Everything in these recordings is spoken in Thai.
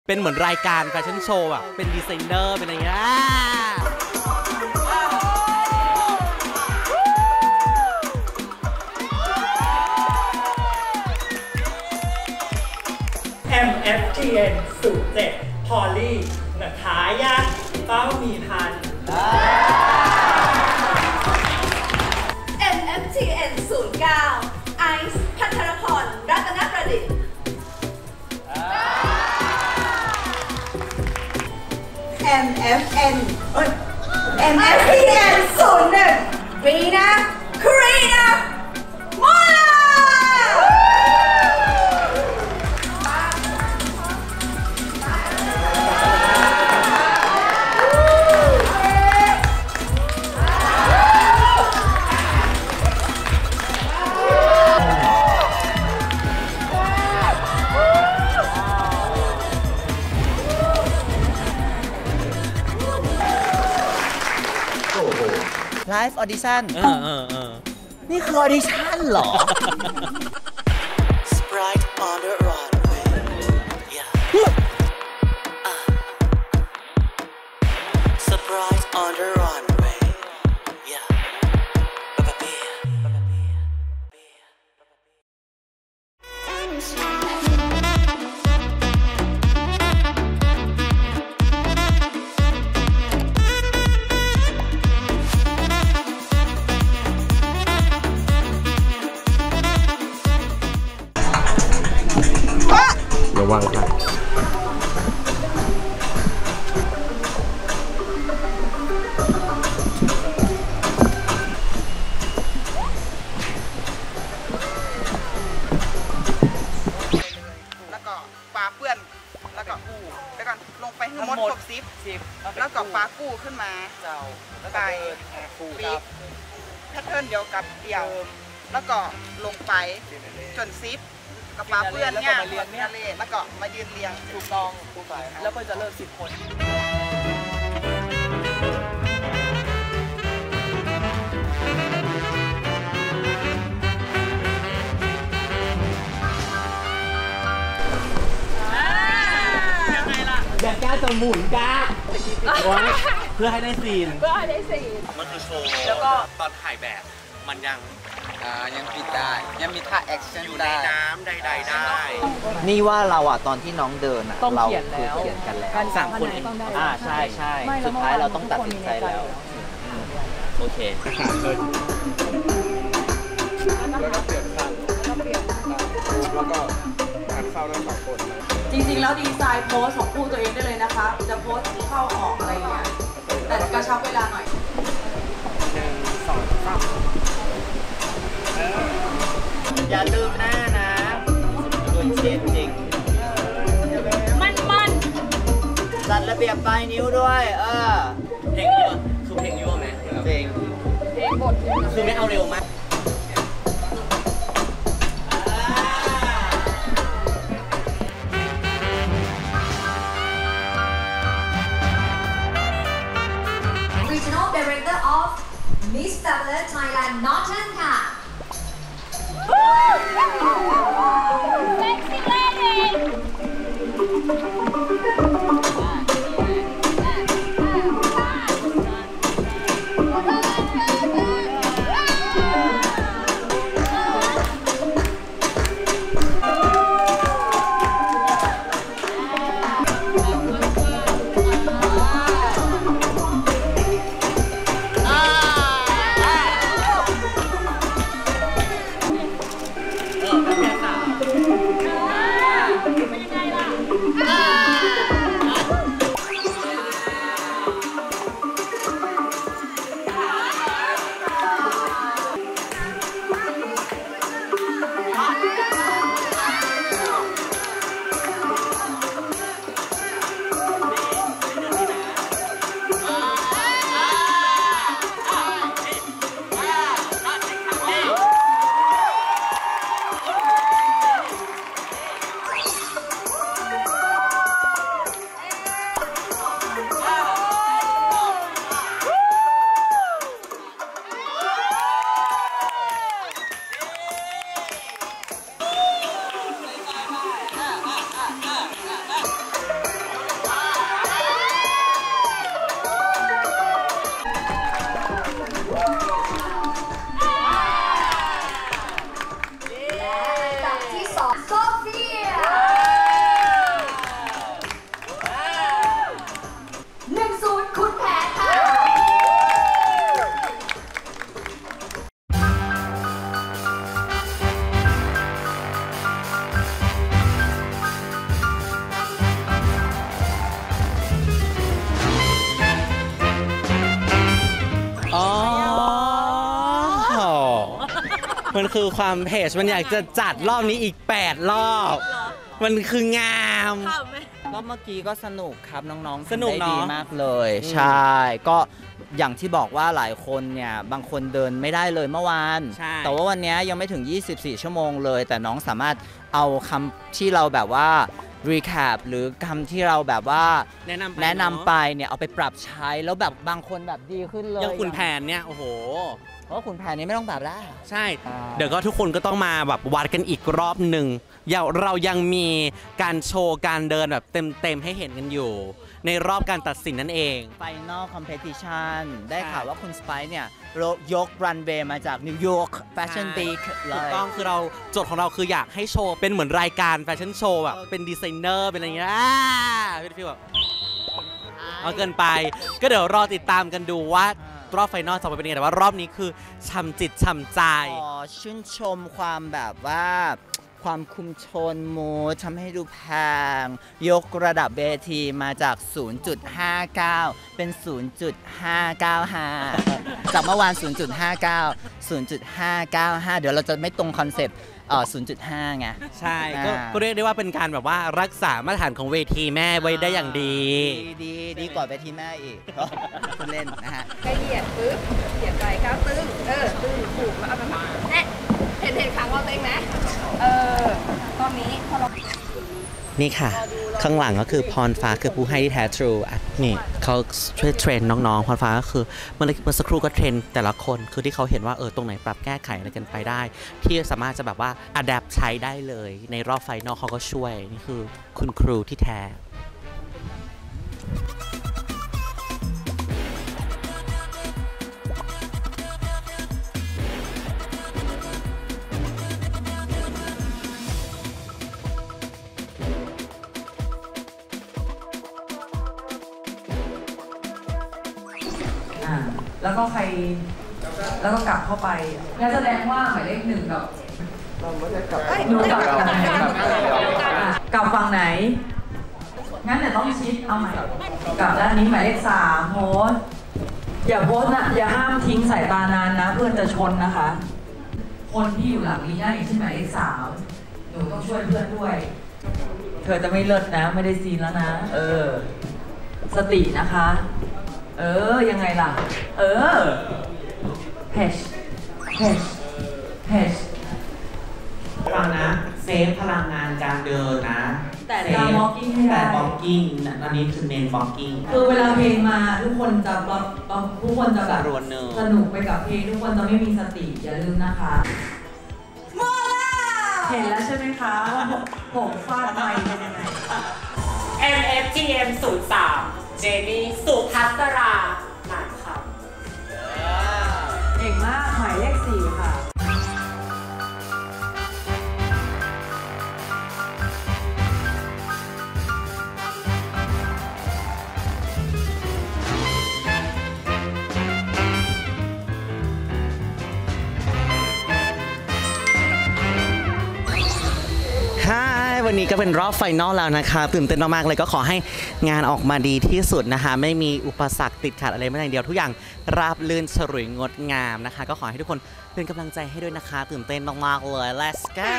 เป็นเหมือนรายการแฟชั่นโชว์อะเป็นดีไซเนอร์เป็นอะไรเงี้ย MFTN 07 พอลลี่นัทายาเป้ามีพัน MFTN 09 ไอซ์พัทรพรรัตนประดิษฐ์ MFTN 01 รีนาครีนาโมลาไลฟ์ออดิชั่นนี่คือออดิชั่นเหรอ Sprite on the runway Sprite on the runway ระวังครับแล้วก็ปลาเปื้อนแล้วก็กู้ไปก่อนลงไปให้หมดครบ10แล้วก็ปลากู้ขึ้นมาไปปีกแพทเทิร์นเดียวกับเดี่ยวแล้วก็ลงไปจน10กับปลาเปื้อนเนี่ยแล้วก็มายืนเรียงถูกต้องผู้ฝ่ายแล้วก็จะเลิก10 คนอย่างก้าจะหมุนก้าเพื่อให้ได้ซีนมันคือโชว์แล้วก็ตอนถ่ายแบบมันยังปิดได้ยังมีท่าแอคชั่นอยู่ในน้ำใดๆได้นี่ว่าเราอ่ะตอนที่น้องเดินอ่ะเราเขียนกันแล้ว 3 คนใช่สุดท้ายเราต้องตัดสินใจแล้วโอเคแล้วก็เปลี่ยนข้างแล้วก็หันเข้าทั้ง2 คนจริงๆแล้วดีไซน์โพสของคู่ตัวเองได้เลยนะคะจะโพสเข้าออกอะไรอย่างเงี้ยแต่กระชับเวลาหน่อย 1 2 3 อย่าลืมหน้านะโดนเช็ดจริงมันจัดระเบียบปลายนิ้วด้วยเพลงนี้คือเพลงนี้ไหมเพลงบทคือไม่เอาเร็วไหม Regional Director of Miss Fabulous Thailand Northern ค่ะ Sexy lady มันคือความเพจมันอยากจะจัดรอบนี้อีก8 รอบมันคืองามก็เมื่อกี้ก็สนุกครับน้องๆสนุกเนาะดีมากเลยใช่ก็อย่างที่บอกว่าหลายคนเนี่ยบางคนเดินไม่ได้เลยเมื่อวานแต่ว่าวันนี้ยังไม่ถึง24 ชั่วโมงเลยแต่น้องสามารถเอาคำที่เราแบบว่า recap หรือคำที่เราแบบว่าแนะนำไปเนี่ยเอาไปปรับใช้แล้วแบบบางคนแบบดีขึ้นเลยอย่างคุณแผนเนี่ยโอ้โหเพราะคุณแผนนี้ไม่ต้องปรับได้ใช่เดี๋ยวก็ทุกคนก็ต้องมาแบบวัดกันอีกรอบหนึ่งเรายังมีการโชว์การเดินแบบเต็มให้เห็นกันอยู่ในรอบการตัดสินนั่นเอง Final Competition ได้ข่าวว่าคุณสไปซ์เนี่ยยกรันเวย์มาจากนิวยอร์กแฟชั่นวีคเลยถูกต้องคือเราโจทย์ของเราคืออยากให้โชว์เป็นเหมือนรายการแฟชั่นโชว์แบบเป็นดีไซเนอร์เป็นอะไรอย่างเงี้ยเป็นฟีลแบบเอาเกินไปก็เดี๋ยวรอติดตามกันดูว่ารอบไฟนอลจะเป็นยังไงแต่ว่ารอบนี้คือช่ำจิตช่ำใจชื่นชมความแบบว่าความคุมโทนมูดทำให้ดูแพงยกระดับเวทีมาจาก 0.59 เป็น 0.595 จากเมื่อวาน 0.59 0.595 เดี๋ยวเราจะไม่ตรงคอนเซปต์0.5 ไงใช่ก็เรียกได้ว่าเป็นการแบบว่ารักษามาตรฐานของเวทีแม่ไว้ได้อย่างดีกว่าเวทีแม่อีกคุณเล่นนะฮะใกล้เหยียดปึ๊บเหยียดไปก้าวตึ้งตึ้งถูกแล้วเอาไปเนี่ยเห็นขังเราเองไหมตอนนี้พอเรานี่ค่ะข้างหลังก็คือพรฟ้าคือผู้ให้ที่แท้ทรูนี่เขาช่วยเทรนน้องๆพรฟ้าก็คือเมื่อสักครู่ก็เทรนแต่ละคนคือที่เขาเห็นว่าตรงไหนปรับแก้ไขอะไรกันไปได้ที่สามารถจะแบบว่าอัดแอปใช้ได้เลยในรอบไฟนอลเขาก็ช่วยนี่คือคุณครูที่แท้แล้วก็แล้วก็กลับเข้าไปงั้นแสดงว่าหมายเลข1กับหนูกลับฝั่งไหนงั้นเดี๋ยวต้องชิดเอาใหม่กลับด้านนี้หมายเลข3โพสอย่าโพสนะอย่าห้ามทิ้งสายตานานนะเพื่อนจะชนนะคะคนที่อยู่หลังนี้อย่างเช่นหมายเลข3หนูต้องช่วยเพื่อนด้วยเธอจะไม่เลิศนะไม่ได้ซีนแล้วนะสตินะคะยังไงล่ะเพชฟังนะเซฟพลังงานการเดินนะแต่การวอล์กกิ้งไม่ได้แต่วอล์กกิ้งอันนี้คือเน้นวอล์กกิ้งคือเวลาเพลงมาทุกคนจะแบบสนุกไปกับเพลงทุกคนจะไม่มีสติอย่าลืมนะคะเห็นแล้วใช่ไหมคะว่าผมฟาดไปเป็นยังไง MFTM 03เจนี่สุภัสราหนักครับเก่งมากหมายเลข4ค่ะวันนี้ก็เป็นรอบไฟนอลแล้วนะคะตื่นเต้นมากๆเลยก็ขอให้งานออกมาดีที่สุดนะคะไม่มีอุปสรรคติดขัดอะไรไม่อย่างเดียวทุกอย่างราบรื่นฉลุยงดงามนะคะก็ขอให้ทุกคนเป็นกำลังใจให้ด้วยนะคะตื่นเต้นมากๆเลย Let's go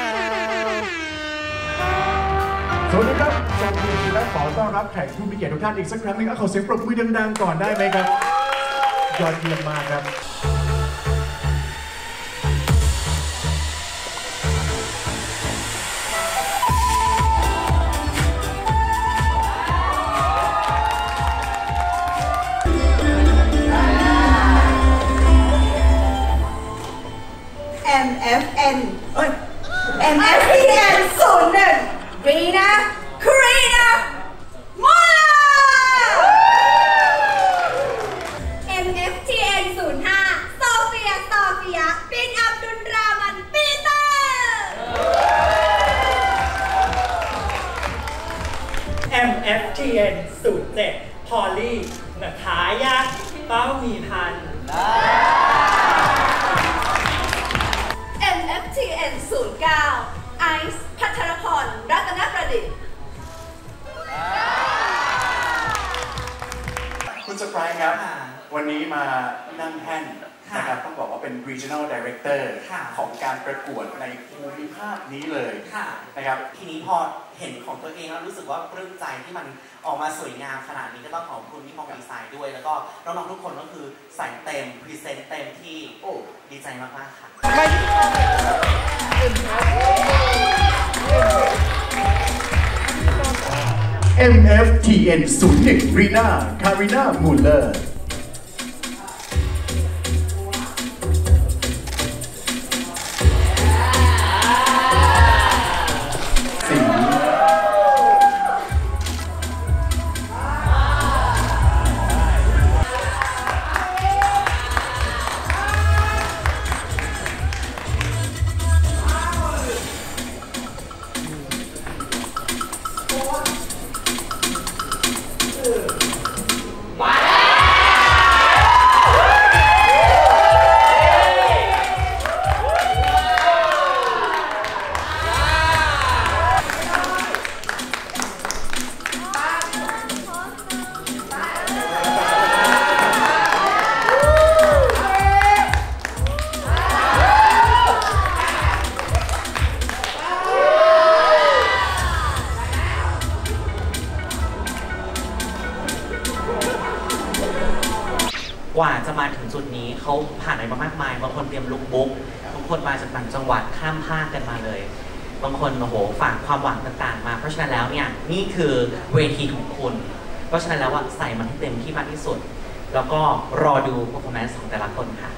สวัสดีครับสวัสดีและขอต้อนรับแขกผู้มีเกียรติทุกท่านอีกสักครั้งนึงขอเสียงปรบมือดังๆก่อนได้ไหมครับยอดเยี่ยมมากครับ MFTN 01 Rina Karina Mola MFTN 05 Sophia bin Abdul Rahman Peter MFTN 07 Polly ณฐายาเป้ามีพัน MFTN 09 ไอซ์พัทรพรรัตนประดิษฐ์คุณสไปร์ครับวันนี้มานั่งแท่นนะครับต้องบอกว่าเป็น Regional Director ของการประกวดในภูมิภาคนี้เลยนะครับทีนี้พอเห็นของตัวเองแล้วรู้สึกว่าปลื้มใจที่มันออกมาสวยงามขนาดนี้ก็ต้องขอบคุณพี่มองดีไซน์ด้วยแล้วก็น้องๆทุกคนก็คือใส่เต็มพรีเซนต์เต็มที่โอ้ดีใจมากๆค่ะ MFTN 01 Rina Karina Muller กว่าจะมาถึงจุดนี้เขาผ่านอะไรมามากมายบางคนเตรียมลุคบุ๊กบางคนมาจากต่างจังหวัดข้ามภาคกันมาเลยบางคนโอ้โหฝากความหวังต่างๆมาเพราะฉะนั้นแล้วเนี่ยนี่คือเวทีของคุณเพราะฉะนั้นแล้วใส่มันให้เต็มที่มากที่สุดแล้วก็รอดู performance ของแต่ละคนค่ะ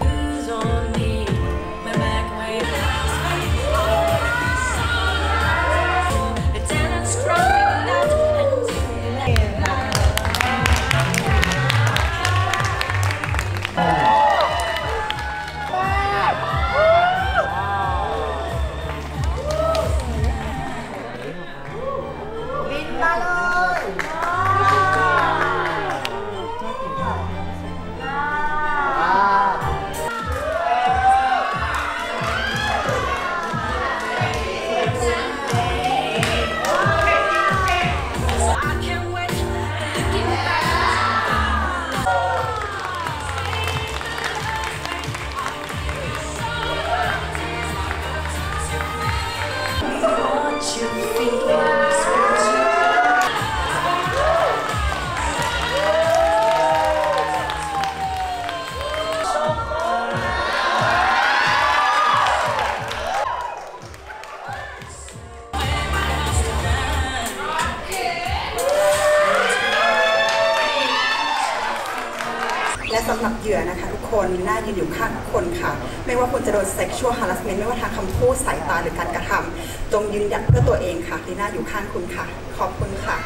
และสำหรับเหยื่อนะคะทุกคนลีน่ายืนอยู่ข้างทุกคนค่ะไม่ว่าคุณจะโดน sexual harassment ไม่ว่าทางคำพูดสายตาหรือการกระทำจงยืนหยัดเพื่อตัวเองค่ะลีน่าอยู่ข้างคุณค่ะขอบคุณค่ะ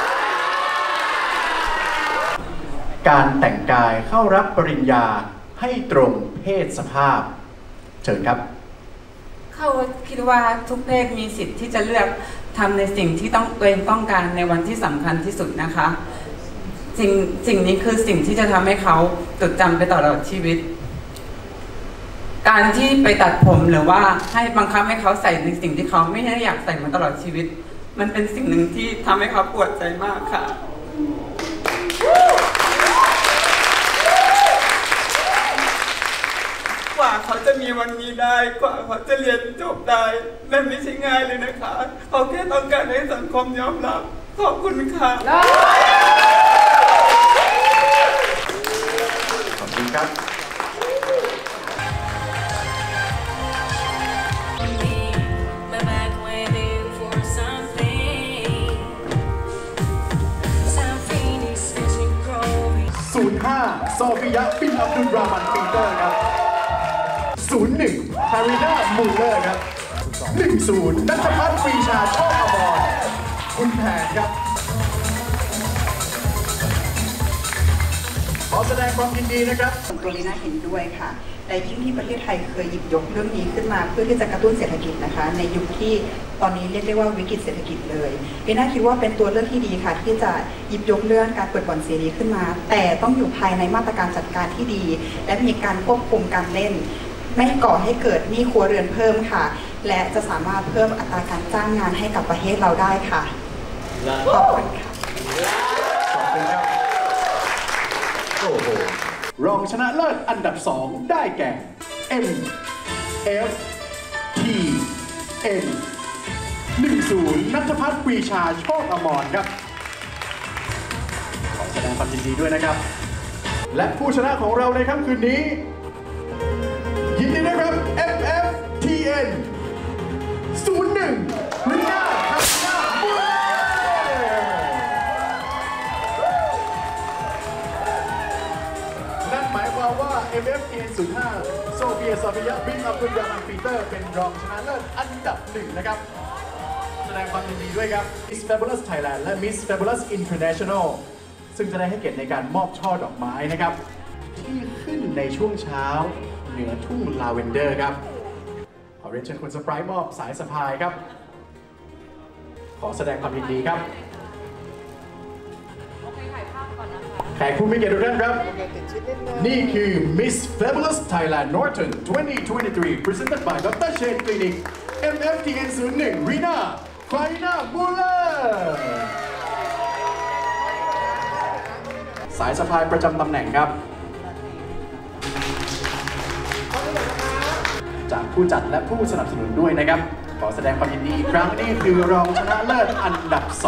การแต่งกายเข้ารับปริญญาให้ตรงเพศสภาพเชิญครับเขาคิดว่าทุกเพศมีสิทธิ์ที่จะเลือกทำในสิ่งที่ตัวเองต้องการในวันที่สำคัญที่สุดนะคะสิ่งนี้คือสิ่งที่จะทำให้เขาจดจำไปตลอดชีวิตการที่ไปตัดผมหรือว่าให้บังคับให้เขาใส่ในสิ่งที่เขาไม่ได้อยากใส่มาตลอดชีวิตมันเป็นสิ่งหนึ่งที่ทำให้เขาปวดใจมากค่ะกว่าเขาจะมีวันนี้ได้กว่าเขาจะเรียนจบได้มันไม่ใช่ง่ายเลยนะคะเขาแค่ต้องการให้สังคมยอมรับขอบคุณค่ะขอบคุณครับ05โซฟิยะบินอับดุลรามันปีเตอร์ครับ01คาริน่ามูเลอร์ครับ10นัทพัฒน์ปรีชาโชคอมรคุณแผนครับขอแสดงความยินดีนะครับตัวลีน่าเห็นด้วยค่ะและยิ่งที่ประเทศไทยเคยหยิบยกเรื่องนี้ขึ้นมาเพื่อที่จะกระตุ้นเศรษฐกิจนะคะในยุคที่ตอนนี้เรียกได้ว่าวิกฤตเศรษฐกิจเลยลีน่าคิดว่าเป็นตัวเลือกที่ดีค่ะที่จะหยิบยกเรื่องการเปิดบ่อนเสรีขึ้นมาแต่ต้องอยู่ภายในมาตรการจัดการที่ดีและมีการควบคุมการเล่นไม่ก่อให้เกิดหนี้ครัวเรือนเพิ่มค่ะและจะสามารถเพิ่มอัตราการจ้างงานให้กับประเทศเราได้ค่ะขอบคุณค่ะขอบคุณครับโอ้โหรองชนะเลิศอันดับ2ได้แก่ M F T N 10 ณัฐพัฒน์ปรีชาโชคอมรครับขอแสดงความยินดีด้วยนะครับและผู้ชนะของเราในค่ำคืนนี้ยินดีนะครับ FFTN 01 ริยาทัศนาบุญนั่นหมายความว่า FFTN 05 โซเฟีย ซอฟิยะ บิน อับดุลยามันปีเตอร์เป็นรองชนะเลิศอันดับ 1 นะครับแสดงความยินดีด้วยครับ Miss Fabulous Thailand และ Miss Fabulous International ซึ่งจะได้ให้เกียรติในการมอบช่อดอกไม้นะครับที่ขึ้นในช่วงเช้าเหนือทุ่งลาเวนเดอร์ครับขอเรียนเชิญคุณสไปร์มอบสายสะพายครับขอแสดงความยินดีครับแขกผู้มีเกียรติทุกท่านครับนี่คือ Miss Fabulous Thailand Norton 2023 presented by Dr. Chen Clinic MFTN 01 Rina Faina Muller สายสะพายประจำตำแหน่งครับจากผู้จัดและผู้สนับสนุนด้วยนะครับขอแสดงความยินดีอีกครั้งนี่คือรองชนะเลิศอันดับ 2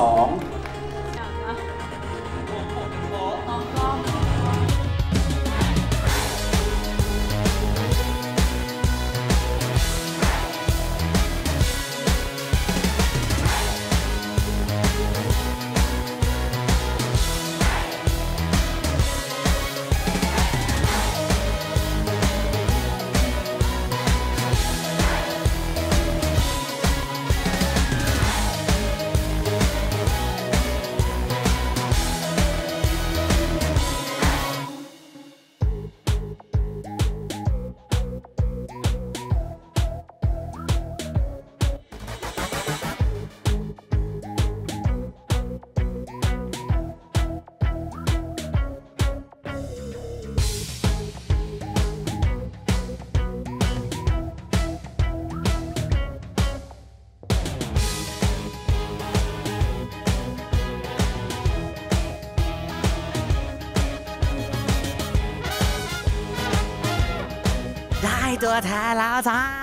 ได้ตัวแทนแล้วจ้า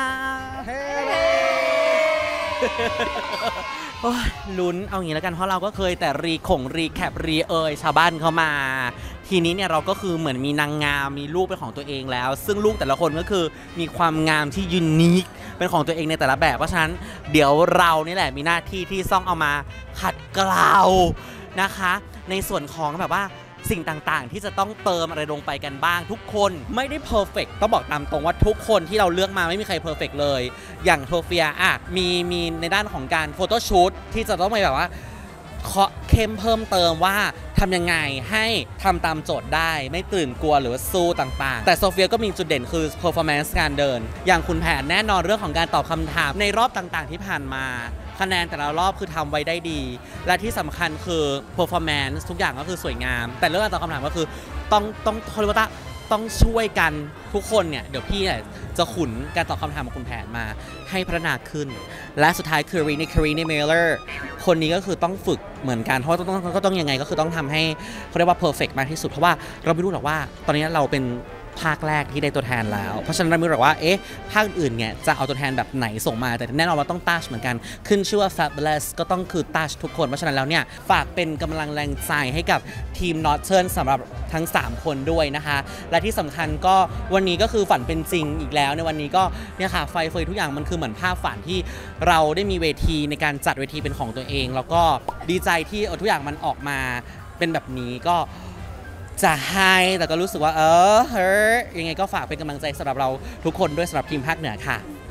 โอ้ยลุ้นเอางี้แล้วกันเพราะเราก็เคยแต่รีแคปชาวบ้านเขามาทีนี้เนี่ยเราก็คือเหมือนมีนางงามมีลูกเป็นของตัวเองแล้วซึ่งลูกแต่ละคนก็คือมีความงามที่ยูนิคเป็นของตัวเองในแต่ละแบบเพราะฉะนั้นเดี๋ยวเรานี่แหละมีหน้าที่ที่ต้องเอามาขัดเกลานะคะในส่วนของแบบว่าสิ่งต่างๆที่จะต้องเติมอะไรลงไปกันบ้างทุกคนไม่ได้เพอร์เฟกต์ต้องบอกตามตรงว่าทุกคนที่เราเลือกมาไม่มีใครเพอร์เฟกต์เลยอย่างโทเฟียมีในด้านของการโฟโต้ชูตที่จะต้องไปแบบว่าเข้มเพิ่มเติมว่าทำยังไงให้ทำตามโจทย์ได้ไม่ตื่นกลัวหรือว่าสู้ต่างๆแต่โซเฟียก็มีจุดเด่นคือ performance การเดินอย่างคุณแผนแน่นอนเรื่องของการตอบคำถามในรอบต่างๆที่ผ่านมาคะแนนแต่ละรอบคือทำไว้ได้ดีและที่สำคัญคือ performance ทุกอย่างก็คือสวยงามแต่เรื่องการตอบคำถามก็คือต้องเขาเรียกว่าต้องช่วยกันทุกคนเนี่ยเดี๋ยวพี่จะขุนการตอบคำถามของคุณแผนมาให้พัฒนาขึ้นและสุดท้ายคือKarine Miller คนนี้ก็คือต้องฝึกเหมือนกันเพราะต้องยังไงก็คือต้องทำให้เขาเรียกว่า perfect มากที่สุดเพราะว่าเราไม่รู้หรอกว่าตอนนี้เราเป็นภาคแรกที่ได้ตัวแทนแล้วเพราะฉะนั้นเราไม่รู้หรอกว่าภาคอื่นเนี่ยจะเอาตัวแทนแบบไหนส่งมาแต่แน่นอนว่าต้องทัชเหมือนกันขึ้นชื่อว่า Fabulous ก็ต้องคือทัชทุกคนเพราะฉะนั้นแล้วเนี่ยฝากเป็นกำลังแรงใจให้กับทีม Norton สำหรับทั้ง3คนด้วยนะคะและที่สำคัญก็วันนี้ก็คือฝันเป็นจริงอีกแล้วในวันนี้ก็เนี่ยค่ะไฟเฟยทุกอย่างมันคือเหมือนภาพฝันที่เราได้มีเวทีในการจัดเวทีเป็นของตัวเองแล้วก็ดีใจที่ทุกอย่างมันออกมาเป็นแบบนี้ก็จะให้แต่ก็รู้สึกว่ายังไงก็ฝากเป็นกำลังใจสำหรับเราทุกคนด้วยสำหรับทีมภาคเหนือค่ะ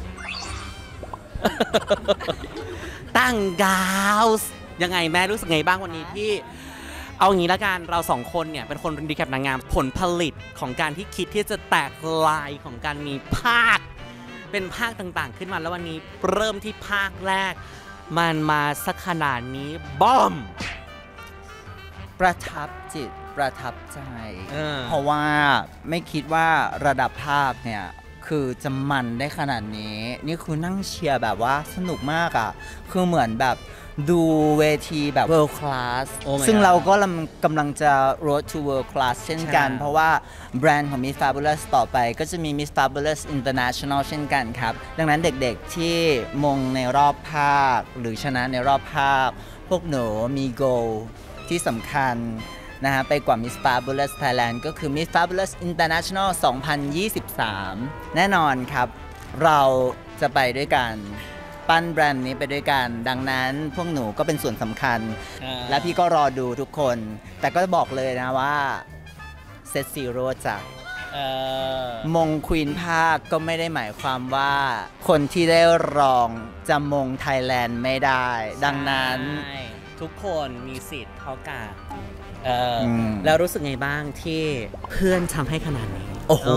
ตั้งกาวส์ยังไงแม่รู้สึกไงบ้างวันนี้ที่เอางี้ละกันเรา2คนเนี่ยเป็นคนรีแคปนางงามผลผลิตของการที่คิดที่จะแตกลายของการมีภาคเป็นภาคต่างๆขึ้นมาแล้ววันนี้เริ่มที่ภาคแรกมันมาสักขนาดนี้บ้อมประทับจิตประทับใจเพราะว่าไม่คิดว่าระดับภาพเนี่ยคือจะมันได้ขนาดนี้นี่คือนั่งเชียร์แบบว่าสนุกมากอ่ะคือเหมือนแบบดูเวทีแบบ world class Oh my ซึ่ง God เราก็กำลังจะ road to world class เช่นกันใช่เพราะว่าแบรนด์ของ Miss Fabulous ต่อไปก็จะมี Miss Fabulous International เช่นกันครับ ดังนั้นเด็กๆที่มงในรอบภาคหรือชนะในรอบภาค พวกหนูมี goal ที่สำคัญนะฮะไปกว่า Miss Fabulous Thailand ก็คือ Miss Fabulous International 2023 แน่นอนครับเราจะไปด้วยกันปั้นแบรนด์นี้ไปด้วยกัน ดังนั้นพวกหนูก็เป็นส่วนสำคัญ และพี่ก็รอดูทุกคน แต่ก็บอกเลยนะว่าเซตซีโร่จากมงควีนภาคก็ไม่ได้หมายความว่าคนที่ได้รองจะมงไทยแลนด์ไม่ได้ ดังนั้นใช่ทุกคนมีสิทธิ์เท่ากันแล้วรู้สึกไงบ้างที่เพื่อนทำให้ขนาดนี้โอ้โห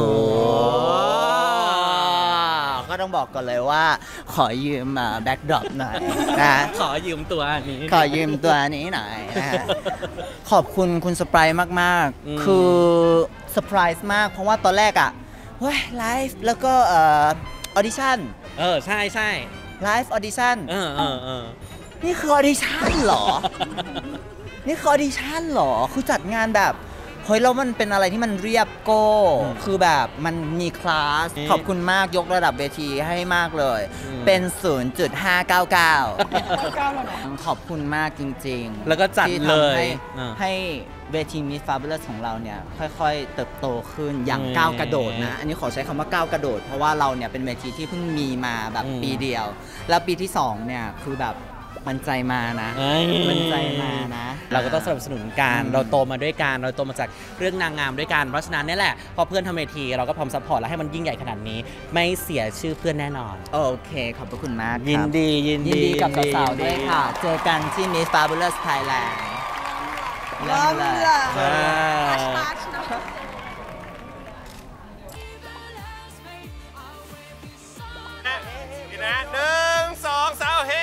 ก็ต้องบอกก่อนเลยว่าขอยืมแบ็กดรอปหน่อยนะขอยืมตัวนี้ขอยืมตัวนี้หน่อยนะฮะขอบคุณคุณสไปร์มากๆ คือเซอร์ไพรส์มากเพราะว่าตอนแรกอ่ะเฮ้ยไลฟ์แล้วก็ออดิชั่นใช่ใช่ไลฟ์ออดิชั่น นี่คือออดิชั่นเหรอ นี่คือออดิชั่นเหรอ คือจัดงานแบบเฮ้ยแล้วมันเป็นอะไรที่มันเรียบโก้ คือแบบมันมีคลาส ขอบคุณมากยกระดับเวทีให้มากเลย เป็น 0.599 ขอบคุณมากจริงๆแล้วก็จัดที่เลทำยให้เวที Miss Fabulous ของเราเนี่ยค่อยๆเติบโตขึ้นอย่างก้าวกระโดดนะ อันนี้ขอใช้คำว่าก้าวกระโดด เพราะว่าเราเนี่ยเป็นเวทีที่เพิ่งมีมาแบบปีเดียว แล้วปีที่2เนี่ยคือแบบมันใจมานะมันใจมานะเราก็ต้องสนับสนุนกันเราโตมาด้วยกันเราโตมาจากเรื่องนางงามด้วยกันเพราะฉะนั้นนี่แหละพอเพื่อนทำเวทีเราก็พร้อมซัพพอร์ตและให้มันยิ่งใหญ่ขนาดนี้ไม่เสียชื่อเพื่อนแน่นอนโอเคขอบพระคุณมากครับยินดียินดีกับสาวๆด้วยค่ะ เจอกันที่ Miss Fabulous Thailand เริ่มเลย 1 2 3 เฮ้